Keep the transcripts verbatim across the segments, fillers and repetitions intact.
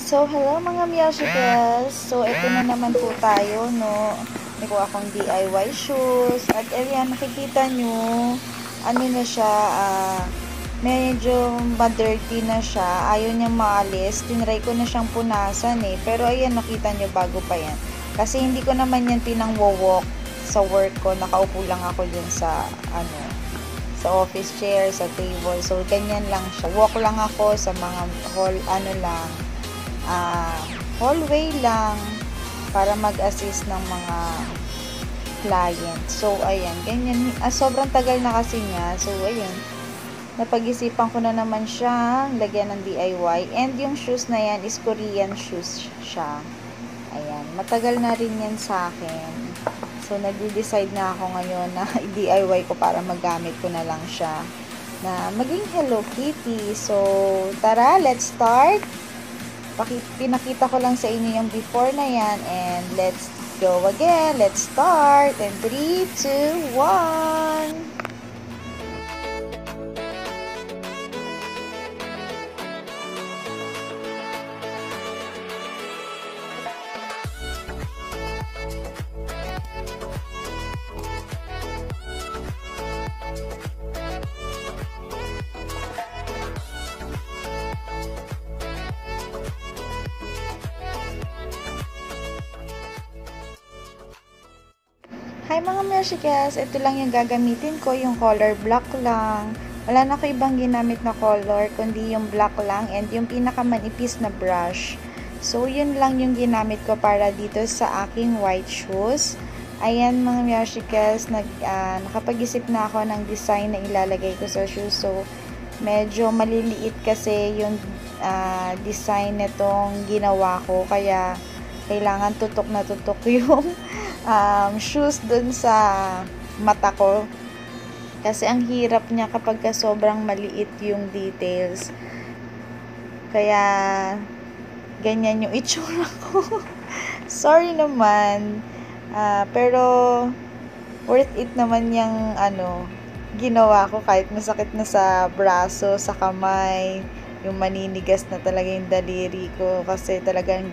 So, hello mga Miyashikels! So, ito na naman po tayo, no? May ko akong D I Y shoes. At ayan, nakikita nyo, ano na siya, ah, medyo ma-dirty na siya. Ayaw niyang maalis. Tinry ko na siyang punasan eh. Pero ayan, nakita nyo bago pa yan. Kasi hindi ko naman yan pinang-walk sa work ko. Nakaupo lang ako dun sa, ano, sa office chair, sa table. So, ganyan lang siya. Walk lang ako sa mga hall, ano lang, uh, hallway lang para mag-assist ng mga client. So, ayan. Ganyan. Ah, sobrang tagal na kasi niya. So, ayan. Napag-isipan ko na naman siya lagyan ng D I Y. And yung shoes na yan is Korean shoes siya. Ayan. Matagal na rin yan sa akin. So, nag-decide na ako ngayon na i-D I Y ko para magamit ko na lang siya na maging Hello Kitty. So, tara, let's start. Pinakita ko lang sa inyo yung before na yan and let's go again. Let's start. And three, two, one. Hi mga Meshikes! Ito lang yung gagamitin ko, yung color black lang. Wala na ko ibang ginamit na color, kundi yung black lang and yung pinakamanipis na brush. So, yun lang yung ginamit ko para dito sa aking white shoes. Ayan mga Meshikes, nag, uh, nakapag-isip na ako ng design na ilalagay ko sa shoes. So, medyo maliliit kasi yung uh, design nitong ginawa ko. Kaya, kailangan tutok na tutok yung Um, shoes dun sa mata ko kasi ang hirap niya kapag ka sobrang maliit yung details, kaya ganyan yung itsura ko. Sorry naman, uh, pero worth it naman yung ano ginawa ko kahit masakit na sa braso, sa kamay, yung maninigas na talaga yung daliri ko kasi talagang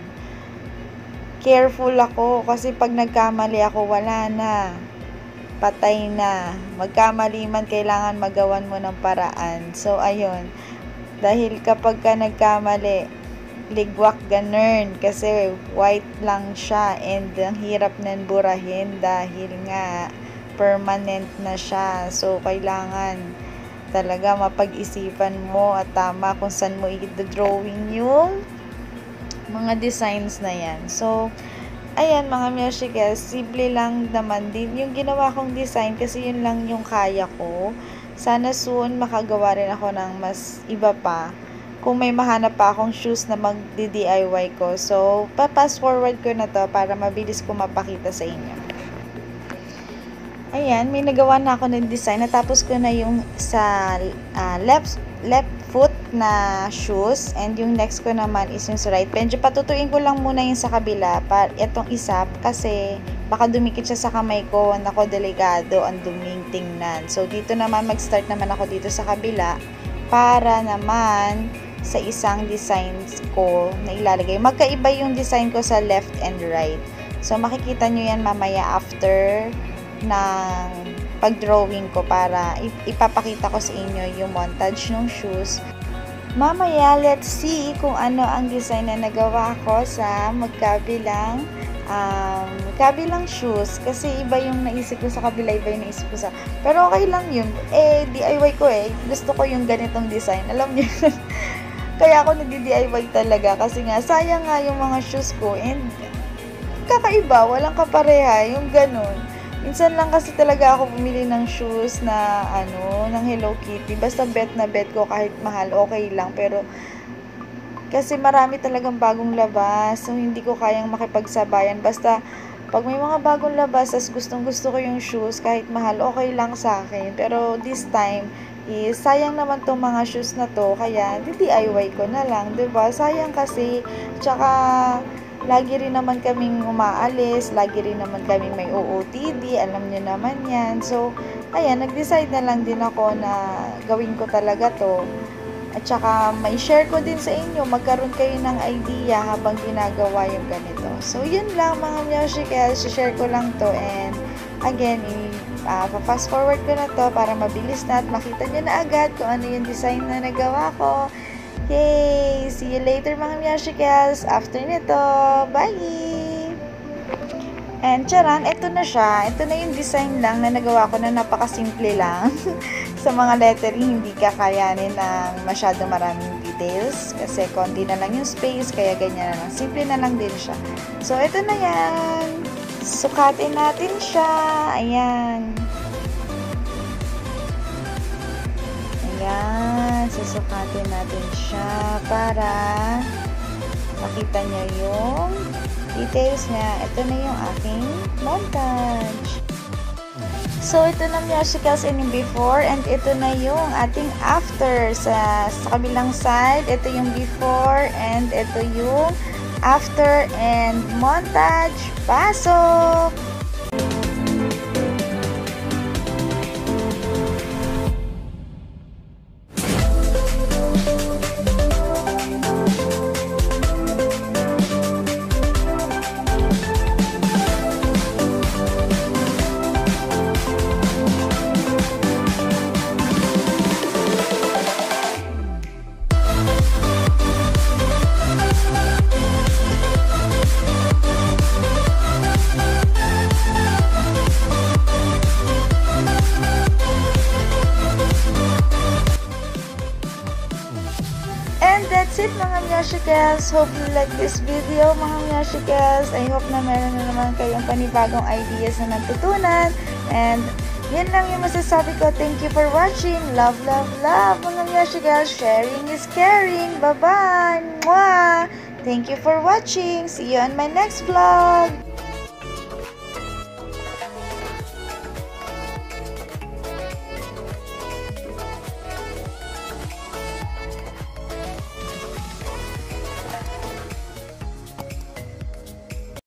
careful ako kasi pag nagkamali ako, wala na. Patay na. Magkamali man, kailangan magawan mo ng paraan. So, ayun. Dahil kapag ka nagkamali, ligwak ganun. Kasi white lang siya and ang hirap nan burahin dahil nga permanent na siya. So, kailangan talaga mapag-isipan mo at tama kung saan mo i-drawing yung mga designs na yan. So, ayan mga Meshikes, simple lang naman din yung ginawa kong design kasi yun lang yung kaya ko. Sana soon makagawa rin ako ng mas iba pa kung may mahanap pa akong shoes na mag-D I Y ko. So, pa-pass forward ko na to para mabilis ko mapakita sa inyo. Ayan, may nagawa na ako ng design. Natapos ko na yung sa uh, left left foot na shoes and yung next ko naman is yung sa right. Medyo patutuin ko lang muna yung sa kabila para itong isa kasi baka dumikit siya sa kamay ko. Nako, delikado, ang duming tingnan. So dito naman mag-start naman ako dito sa kabila para naman sa isang designs ko na ilalagay. Magkaiba yung design ko sa left and right. So makikita nyo yan mamaya after ng pag-drawing ko para ipapakita ko sa inyo yung montage ng shoes. Mamaya, let's see kung ano ang design na nagawa ko sa magkabilang um, kabilang shoes. Kasi iba yung naisip ko sa kabila, iba yung naisip ko sa... Pero okay lang yun. Eh, D I Y ko eh. Gusto ko yung ganitong design. Alam niyo kaya ako nag-D I Y talaga. Kasi nga, sayang nga yung mga shoes ko. And kakaiba, walang kapareha. Yung ganun. Minsan lang kasi talaga ako bumili ng shoes na ano, ng Hello Kitty. Basta bet na bet ko kahit mahal, okay lang. Pero kasi marami talagang bagong labas. So hindi ko kayang makipagsabayan. Basta pag may mga bagong labas, as gustong gusto ko yung shoes, kahit mahal, okay lang sa akin. Pero this time, is sayang naman tong mga shoes na to. Kaya D I Y ko na lang, diba? Sayang kasi, tsaka lagi rin naman kaming umaalis, lagi rin naman kaming may O O T D, alam nyo naman yan. So, ayan, nag-decide na lang din ako na gawin ko talaga to. At Tsaka may share ko din sa inyo, magkaroon kayo ng idea habang ginagawa yung ganito. So, yun lang mga Myoshikels, share ko lang to, and again, uh, fast forward ko na to para mabilis na at makita nyo na agad kung ano yung design na nagawa ko. Yay! See you later mga Myoshikels after nito. Bye! And charan, ito na siya. Ito na yung design lang na nagawa ko na napakasimple lang. Sa mga lettering, hindi kakayanin ng masyado maraming details. Kasi konti na lang yung space, kaya ganyan na lang. Simple na lang din siya. So, ito na yan. Sukatin natin siya. Ayan. Ayan. Susukatin natin siya para makita nyo yung details niya. Ito na yung aking montage. So, ito na Myoshikels in before, and ito na yung ating after. Sa, sa kabilang side, ito yung before, and ito yung after, and montage. Pasok! That's it mga Myoshikels. Hope you like this video mga Myoshikels. I hope na meron na naman kayong panibagong ideas na natutunan. And yan lang yung masasabi ko. Thank you for watching. Love, love, love mga Myoshikels. Sharing is caring. Bye-bye. Mwah! Thank you for watching. See you on my next vlog.